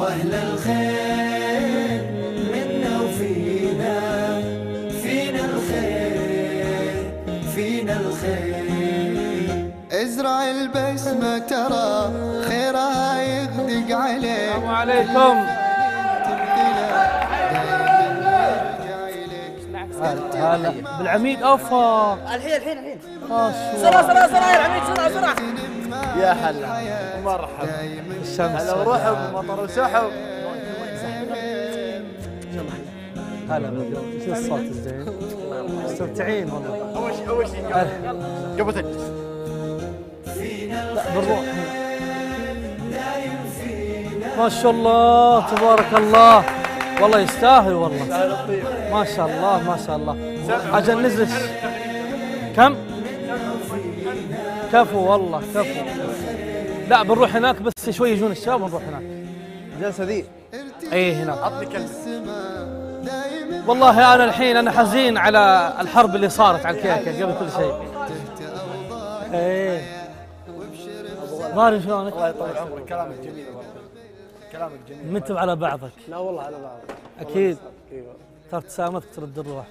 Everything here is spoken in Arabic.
أهل الخير منا وفينا، فينا الخير، فينا الخير. ازرع البسمة ترى خيرها يغدق عليك. السلام عليكم. هلا بالعميد. اوفا الحين سرعة يا العميد، سرعة. يا هلا مرحبا. الشمس هلا ورحب ومطر وسحب. هلا بالجو. شو الصوت الزين؟ مستمتعين والله. اول شيء قبل تجلس لا بنروح. ما شاء الله تبارك الله، والله يستاهل والله. ما شاء الله ما شاء الله. اجل نزل. كم؟ كفو والله كفو. لا بنروح هناك بس شوي يجون الشباب ونروح هناك. الجلسه ذي ايه هناك. عطني كلمه. والله انا الحين انا حزين على الحرب اللي صارت على الكيكه قبل كل شيء. ايه غاري شلونك؟ الله يطول عمرك، كلامك جميل والله. كلامك جميل. متوا على بعضك. لا والله على بعض. اكيد. ترى ابتسامتك ترد الروح.